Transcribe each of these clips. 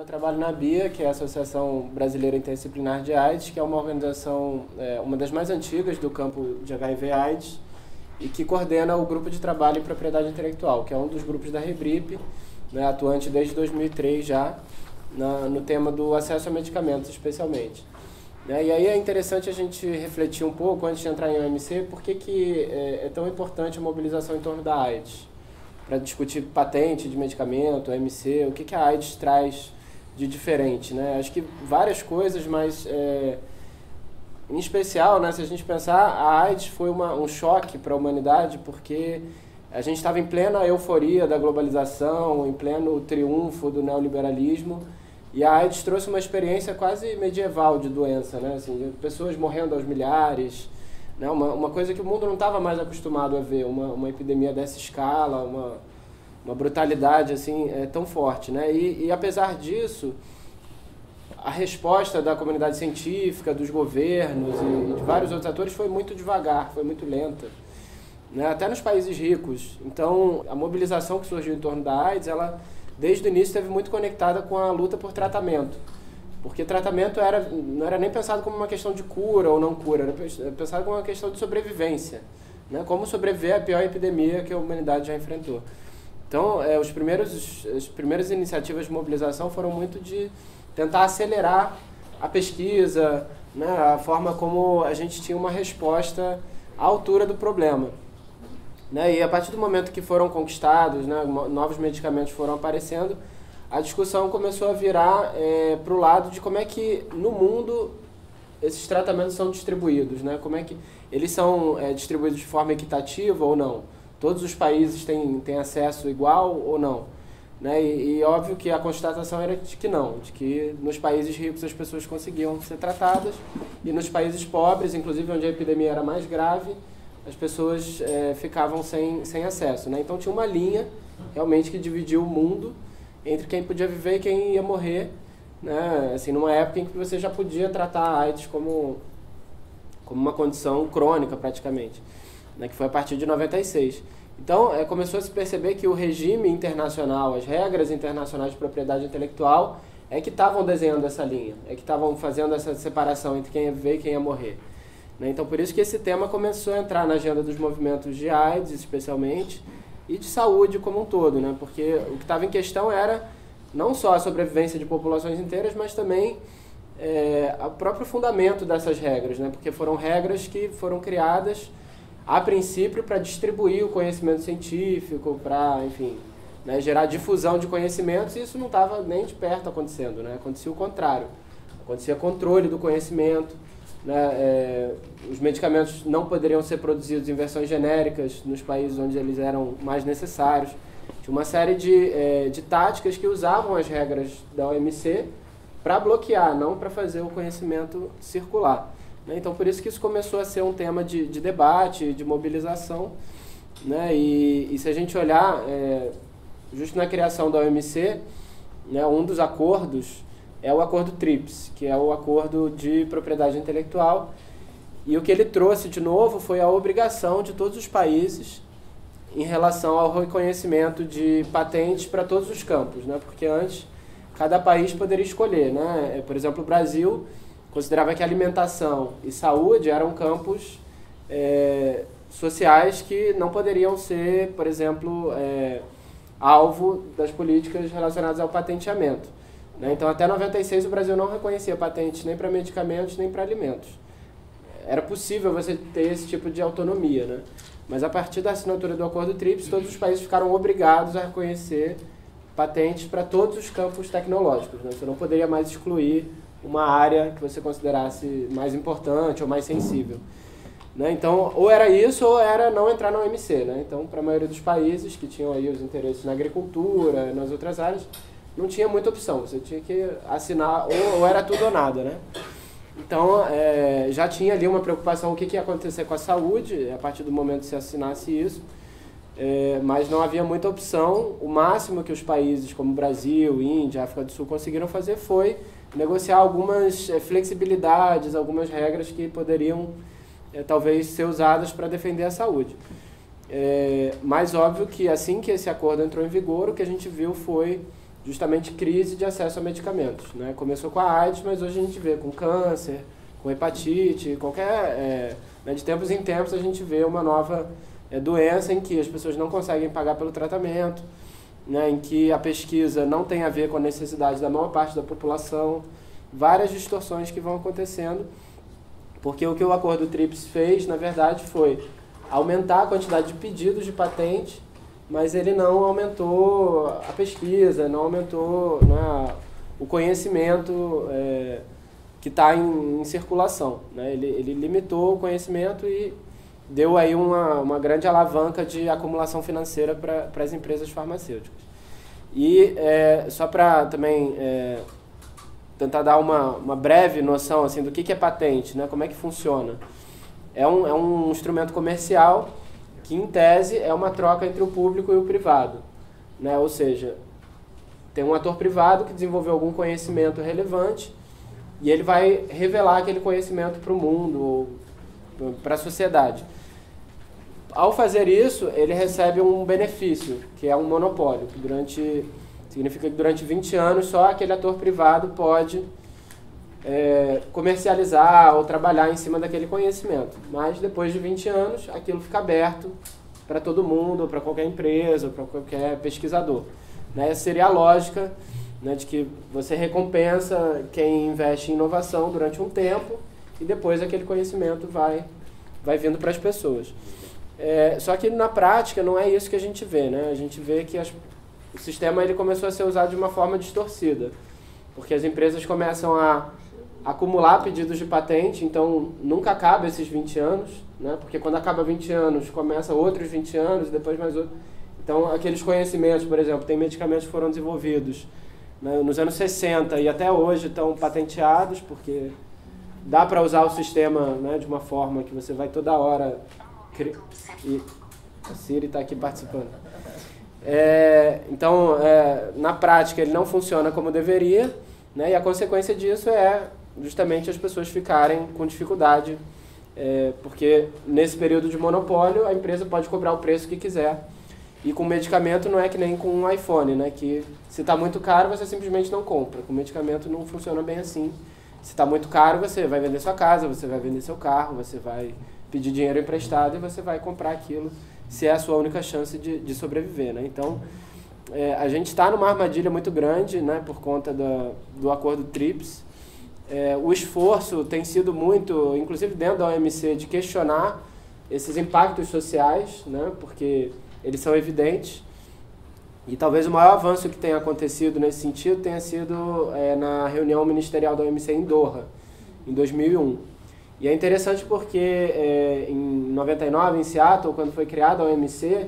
Eu trabalho na BIA, que é a Associação Brasileira Interdisciplinar de AIDS, que é uma organização, uma das mais antigas do campo de HIV/AIDS, e que coordena o Grupo de Trabalho em Propriedade Intelectual, que é um dos grupos da REBRIP, né, atuante desde 2003 já, no tema do acesso a medicamentos, especialmente. E aí é interessante a gente refletir um pouco, antes de entrar em OMC, por que é tão importante a mobilização em torno da AIDS, para discutir patente de medicamento, OMC, o que a AIDS traz de diferente, né? Acho que várias coisas, mas em especial, né, se a gente pensar, a AIDS foi um choque para a humanidade, porque a gente estava em plena euforia da globalização, em pleno triunfo do neoliberalismo, e a AIDS trouxe uma experiência quase medieval de doença, né? Assim, de pessoas morrendo aos milhares, né? Uma coisa que o mundo não estava mais acostumado a ver, uma epidemia dessa escala, uma brutalidade assim, tão forte, né? E apesar disso, a resposta da comunidade científica, dos governos e de vários outros atores foi muito devagar, foi muito lenta, né? Até nos países ricos. Então, a mobilização que surgiu em torno da AIDS, ela, desde o início, esteve muito conectada com a luta por tratamento. Porque tratamento não era nem pensado como uma questão de cura ou não cura, era pensado como uma questão de sobrevivência, né? Como sobreviver à pior epidemia que a humanidade já enfrentou. Então, as primeiras iniciativas de mobilização foram muito de tentar acelerar a pesquisa, né? A forma como a gente tinha uma resposta à altura do problema, né? E a partir do momento que foram conquistados, né, novos medicamentos foram aparecendo, a discussão começou a virar para o lado de como é que no mundo esses tratamentos são distribuídos, né? Como é que eles são distribuídos de forma equitativa ou não? Todos os países têm acesso igual ou não? Né? E óbvio que a constatação era de que não, de que nos países ricos as pessoas conseguiam ser tratadas e nos países pobres, inclusive onde a epidemia era mais grave, as pessoas ficavam sem acesso, né? Então tinha uma linha realmente que dividia o mundo entre quem podia viver e quem ia morrer, né? Assim, numa época em que você já podia tratar a AIDS como uma condição crônica praticamente, né? Que foi a partir de 96. Então, começou a se perceber que o regime internacional, as regras internacionais de propriedade intelectual que estavam desenhando essa linha, que estavam fazendo essa separação entre quem ia viver e quem ia morrer, né? Então, por isso que esse tema começou a entrar na agenda dos movimentos de AIDS, especialmente, e de saúde como um todo, né? Porque o que estava em questão era não só a sobrevivência de populações inteiras, mas também o próprio fundamento dessas regras, né? Porque foram regras que foram criadas a princípio para distribuir o conhecimento científico, para, enfim, né, gerar difusão de conhecimentos, e isso não estava nem de perto acontecendo, né? Acontecia o contrário, acontecia controle do conhecimento, né? Os medicamentos não poderiam ser produzidos em versões genéricas nos países onde eles eram mais necessários. Tinha uma série de táticas que usavam as regras da OMC para bloquear, não para fazer o conhecimento circular. Então, por isso que isso começou a ser um tema de debate, de mobilização, né? E se a gente olhar, justo na criação da OMC, né, um dos acordos é o acordo TRIPS, que é o acordo de propriedade intelectual, e o que ele trouxe de novo foi a obrigação de todos os países em relação ao reconhecimento de patentes para todos os campos, né? Porque antes cada país poderia escolher, né? Por exemplo, o Brasil considerava que alimentação e saúde eram campos sociais que não poderiam ser, por exemplo, alvo das políticas relacionadas ao patenteamento, né? Então, até 96, o Brasil não reconhecia patentes nem para medicamentos nem para alimentos. Era possível você ter esse tipo de autonomia, né? Mas a partir da assinatura do Acordo TRIPS, todos os países ficaram obrigados a reconhecer patentes para todos os campos tecnológicos, né? Você não poderia mais excluir uma área que você considerasse mais importante ou mais sensível, né? Então, ou era isso ou era não entrar na OMC, né? Então, para a maioria dos países que tinham aí os interesses na agricultura, nas outras áreas, não tinha muita opção. Você tinha que assinar ou era tudo ou nada, né? Então, já tinha ali uma preocupação o que ia acontecer com a saúde a partir do momento que se assinasse isso, mas não havia muita opção. O máximo que os países como Brasil, Índia, África do Sul conseguiram fazer foi negociar algumas flexibilidades, algumas regras que poderiam talvez ser usadas para defender a saúde. Mas óbvio que assim que esse acordo entrou em vigor, o que a gente viu foi justamente crise de acesso a medicamentos, né? Começou com a AIDS, mas hoje a gente vê com câncer, com hepatite, qualquer... né, de tempos em tempos a gente vê uma nova doença em que as pessoas não conseguem pagar pelo tratamento, né, em que a pesquisa não tem a ver com a necessidade da maior parte da população, várias distorções que vão acontecendo, porque o que o Acordo TRIPS fez, na verdade, foi aumentar a quantidade de pedidos de patente, mas ele não aumentou a pesquisa, não aumentou, né, o conhecimento que está em circulação, né? Ele limitou o conhecimento e deu aí uma grande alavanca de acumulação financeira para as empresas farmacêuticas. E só para também tentar dar uma breve noção assim, do que é patente, né? Como é que funciona. É um instrumento comercial que, em tese, é uma troca entre o público e o privado, né? Ou seja, tem um ator privado que desenvolveu algum conhecimento relevante e ele vai revelar aquele conhecimento para o mundo, para a sociedade. Ao fazer isso, ele recebe um benefício, que é um monopólio. Significa que durante 20 anos só aquele ator privado pode comercializar ou trabalhar em cima daquele conhecimento. Mas depois de 20 anos, aquilo fica aberto para todo mundo, para qualquer empresa, para qualquer pesquisador. Né? Essa seria a lógica, né, de que você recompensa quem investe em inovação durante um tempo e depois aquele conhecimento vai vindo para as pessoas. Só que na prática não é isso que a gente vê, né? A gente vê que o sistema ele começou a ser usado de uma forma distorcida, porque as empresas começam a acumular pedidos de patente, então nunca acaba esses 20 anos, né? Porque quando acaba 20 anos, começa outros 20 anos, depois mais outros. Então, aqueles conhecimentos, por exemplo, tem medicamentos que foram desenvolvidos, né, nos anos 60 e até hoje estão patenteados, porque dá para usar o sistema, né, de uma forma que você vai toda hora... E a Siri está aqui participando. Então, na prática, ele não funciona como deveria, né, e a consequência disso é justamente as pessoas ficarem com dificuldade, porque nesse período de monopólio a empresa pode cobrar o preço que quiser. E com medicamento não é que nem com um iPhone, né, que se está muito caro você simplesmente não compra. Com medicamento não funciona bem assim. Se está muito caro, você vai vender sua casa, você vai vender seu carro, você vai pedir dinheiro emprestado e você vai comprar aquilo se é a sua única chance de sobreviver, né? Então, a gente está numa armadilha muito grande, né, por conta do Acordo TRIPS. O esforço tem sido muito, inclusive dentro da OMC, de questionar esses impactos sociais, né, porque eles são evidentes. E talvez o maior avanço que tenha acontecido nesse sentido tenha sido na reunião ministerial da OMC em Doha, em 2001. E é interessante porque em 99, em Seattle, quando foi criada a OMC,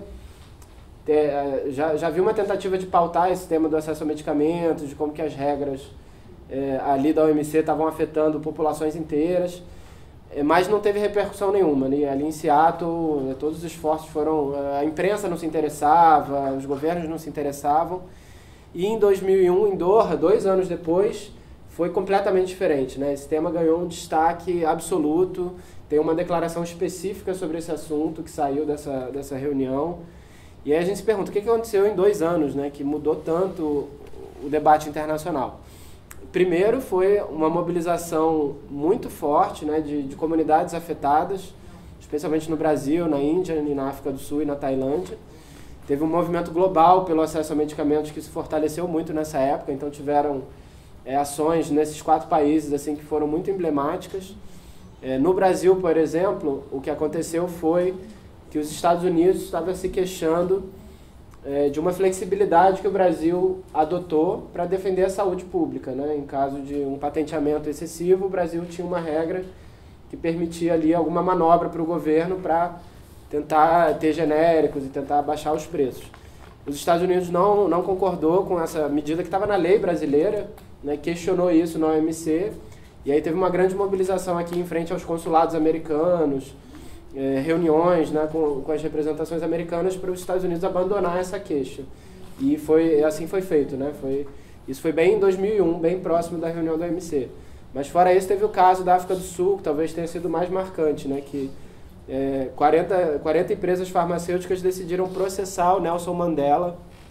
já havia uma tentativa de pautar esse tema do acesso a medicamentos, de como que as regras ali da OMC estavam afetando populações inteiras, mas não teve repercussão nenhuma, né? Ali em Seattle, todos os esforços foram... A imprensa não se interessava, os governos não se interessavam. E em 2001, em Doha, 2 anos depois, foi completamente diferente, né? Esse tema ganhou um destaque absoluto, tem uma declaração específica sobre esse assunto que saiu dessa reunião. E aí a gente se pergunta, o que aconteceu em 2 anos, né, que mudou tanto o debate internacional? Primeiro foi uma mobilização muito forte, né, de comunidades afetadas, especialmente no Brasil, na Índia, na África do Sul e na Tailândia. Teve um movimento global pelo acesso a medicamentos que se fortaleceu muito nessa época, então tiveram ações nesses 4 países assim, que foram muito emblemáticas. No Brasil, por exemplo, o que aconteceu foi que os Estados Unidos estavam se queixando de uma flexibilidade que o Brasil adotou para defender a saúde pública, né? Em caso de um patenteamento excessivo, o Brasil tinha uma regra que permitia ali alguma manobra para o governo para tentar ter genéricos e tentar baixar os preços. Os Estados Unidos não concordou com essa medida que estava na lei brasileira, né? Questionou isso na OMC, e aí teve uma grande mobilização aqui em frente aos consulados americanos, reuniões, né, com as representações americanas para os Estados Unidos abandonar essa queixa. E assim foi feito, né? Isso foi bem em 2001, bem próximo da reunião da OMC. Mas fora isso, teve o caso da África do Sul, que talvez tenha sido mais marcante, né? Que 40 empresas farmacêuticas decidiram processar o Nelson Mandela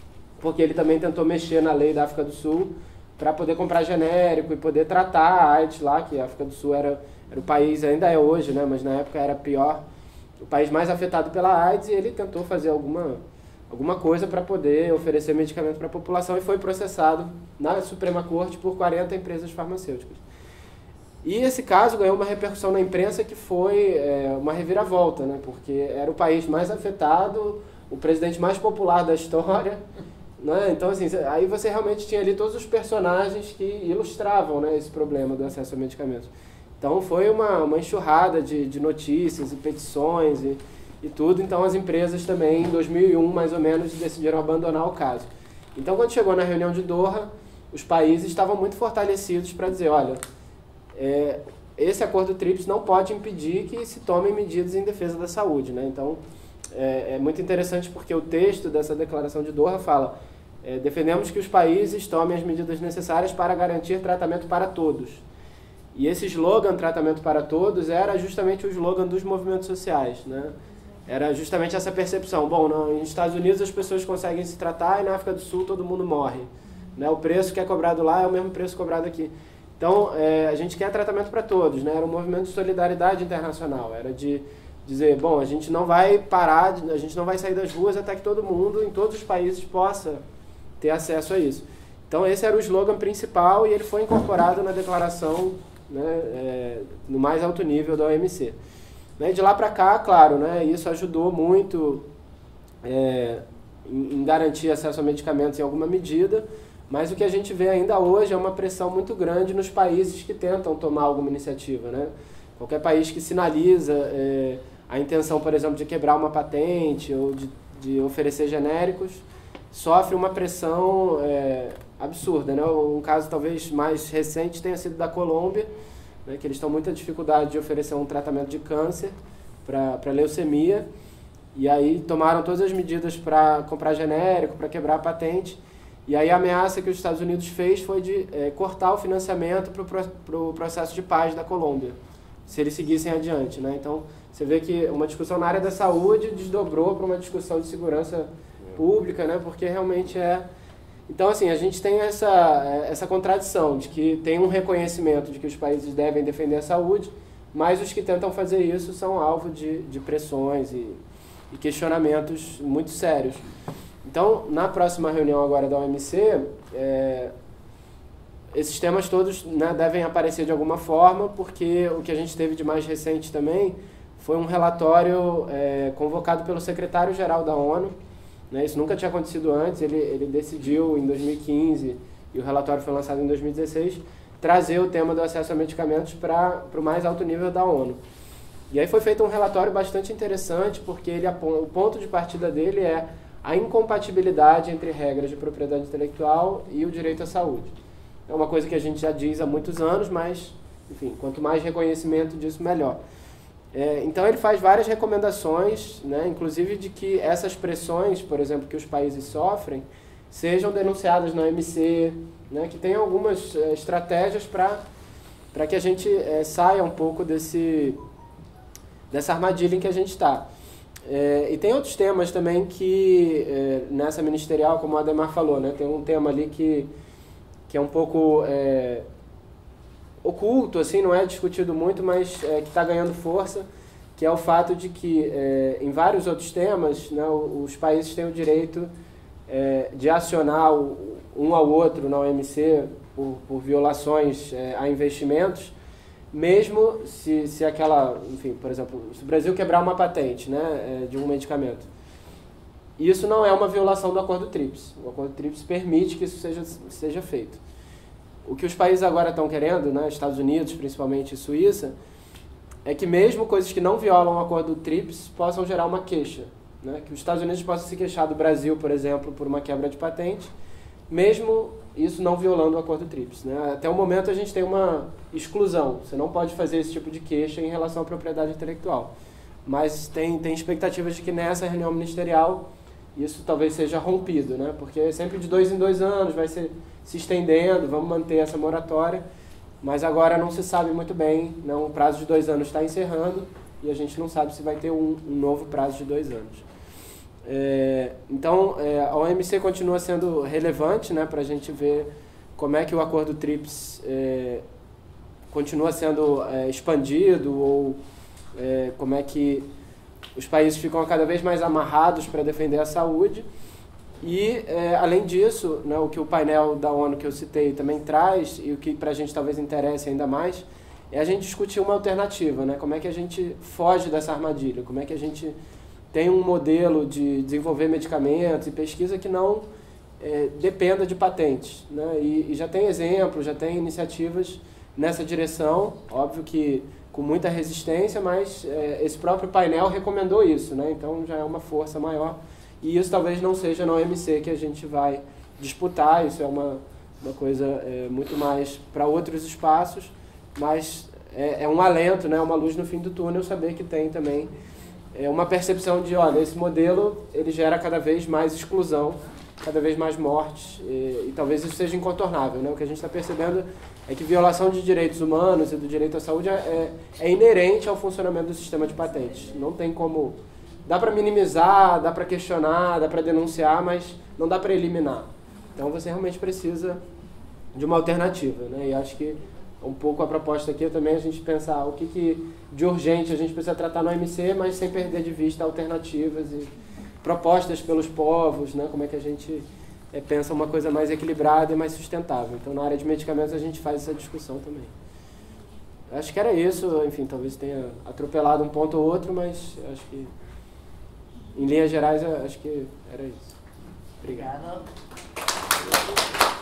porque ele também tentou mexer na lei da África do Sul para poder comprar genérico e poder tratar a AIDS lá, que a África do Sul era o país, ainda é hoje, né, mas na época era pior, o país mais afetado pela AIDS, e ele tentou fazer alguma coisa para poder oferecer medicamento para a população e foi processado na Suprema Corte por 40 empresas farmacêuticas. E esse caso ganhou uma repercussão na imprensa que foi uma reviravolta, né? Porque era o país mais afetado, o presidente mais popular da história, né? Então, assim, aí você realmente tinha ali todos os personagens que ilustravam, né, esse problema do acesso a medicamentos. Então foi uma enxurrada de notícias e petições e tudo. Então as empresas também, em 2001 mais ou menos, decidiram abandonar o caso. Então quando chegou na reunião de Doha, os países estavam muito fortalecidos para dizer, olha, esse acordo TRIPS não pode impedir que se tomem medidas em defesa da saúde, né? Então é muito interessante porque o texto dessa declaração de Doha fala: defendemos que os países tomem as medidas necessárias para garantir tratamento para todos. E esse slogan, tratamento para todos, era justamente o slogan dos movimentos sociais, né? Era justamente essa percepção. Bom, nos Estados Unidos as pessoas conseguem se tratar e na África do Sul todo mundo morre, né? O preço que é cobrado lá é o mesmo preço cobrado aqui. Então, a gente quer tratamento para todos, né? Era um movimento de solidariedade internacional. Era de dizer, bom, a gente não vai parar, a gente não vai sair das ruas até que todo mundo, em todos os países, possa ter acesso a isso. Então, esse era o slogan principal e ele foi incorporado na declaração, né, no mais alto nível da OMC. Né, de lá para cá, claro, né, isso ajudou muito em garantir acesso a medicamentos em alguma medida, mas o que a gente vê ainda hoje é uma pressão muito grande nos países que tentam tomar alguma iniciativa, né? Qualquer país que sinaliza a intenção, por exemplo, de quebrar uma patente ou de oferecer genéricos, sofre uma pressão absurda, né? Um caso talvez mais recente tenha sido da Colômbia, né, que eles estão muita dificuldade de oferecer um tratamento de câncer para leucemia, e aí tomaram todas as medidas para comprar genérico, para quebrar a patente, e aí a ameaça que os Estados Unidos fez foi de cortar o financiamento para o processo de paz da Colômbia, se eles seguissem adiante, né? Então, você vê que uma discussão na área da saúde desdobrou para uma discussão de segurança pública, né? Porque realmente Então, assim, a gente tem essa contradição de que tem um reconhecimento de que os países devem defender a saúde, mas os que tentam fazer isso são alvo de pressões e questionamentos muito sérios. Então, na próxima reunião agora da OMC, esses temas todos, né, devem aparecer de alguma forma, porque o que a gente teve de mais recente também foi um relatório convocado pelo secretário-geral da ONU, né, isso nunca tinha acontecido antes, ele decidiu em 2015, e o relatório foi lançado em 2016, trazer o tema do acesso a medicamentos para o mais alto nível da ONU. E aí foi feito um relatório bastante interessante, porque o ponto de partida dele é a incompatibilidade entre regras de propriedade intelectual e o direito à saúde. É uma coisa que a gente já diz há muitos anos, mas, enfim, quanto mais reconhecimento disso, melhor. Então ele faz várias recomendações, né, inclusive de que essas pressões, por exemplo, que os países sofrem, sejam denunciadas na OMC, né, que tem algumas estratégias para que a gente saia um pouco dessa armadilha em que a gente está. E tem outros temas também que, nessa ministerial, como o Ademar falou, né, tem um tema ali que é um pouco oculto, assim, não é discutido muito, mas que está ganhando força, que é o fato de que, em vários outros temas, né, os países têm o direito de acionar um ao outro na OMC por violações a investimentos, mesmo se aquela, enfim, por exemplo, se o Brasil quebrar uma patente, né, de um medicamento. Isso não é uma violação do Acordo TRIPS. O Acordo TRIPS permite que isso seja feito. O que os países agora estão querendo, né, Estados Unidos, principalmente, e Suíça, é que mesmo coisas que não violam o Acordo TRIPS possam gerar uma queixa, né, que os Estados Unidos possam se queixar do Brasil, por exemplo, por uma quebra de patente, mesmo isso não violando o Acordo TRIPS, né? Até o momento a gente tem uma exclusão, você não pode fazer esse tipo de queixa em relação à propriedade intelectual. Mas tem expectativas de que nessa reunião ministerial isso talvez seja rompido, né? Porque sempre de 2 em 2 anos vai se estendendo, vamos manter essa moratória, mas agora não se sabe muito bem, né? O prazo de 2 anos está encerrando e a gente não sabe se vai ter um novo prazo de 2 anos. Então, a OMC continua sendo relevante, né, para a gente ver como é que o acordo TRIPS continua sendo expandido, ou como é que os países ficam cada vez mais amarrados para defender a saúde. E, além disso, né, o que o painel da ONU que eu citei também traz, e o que para a gente talvez interesse ainda mais, é a gente discutir uma alternativa, né? Como é que a gente foge dessa armadilha, como é que a gente tem um modelo de desenvolver medicamentos e pesquisa que não dependa de patentes, né? E já tem exemplos, já tem iniciativas nessa direção, óbvio que com muita resistência, mas esse próprio painel recomendou isso, né? Então já é uma força maior, e isso talvez não seja na OMC que a gente vai disputar, isso é uma coisa muito mais para outros espaços, mas é um alento, né? Uma luz no fim do túnel saber que tem também uma percepção de, olha, esse modelo ele gera cada vez mais exclusão, cada vez mais mortes, e talvez isso seja incontornável, né? O que a gente está percebendo é que violação de direitos humanos e do direito à saúde é inerente ao funcionamento do sistema de patentes. Não tem como... Dá para minimizar, dá para questionar, dá para denunciar, mas não dá para eliminar. Então você realmente precisa de uma alternativa, né? E acho que um pouco a proposta aqui é também a gente pensar o que de urgente a gente precisa tratar no OMC, mas sem perder de vista alternativas e propostas pelos povos, né? Como é que a gente pensa uma coisa mais equilibrada e mais sustentável. Então, na área de medicamentos, a gente faz essa discussão também. Acho que era isso, enfim, talvez tenha atropelado um ponto ou outro, mas acho que, em linhas gerais, acho que era isso. Obrigado.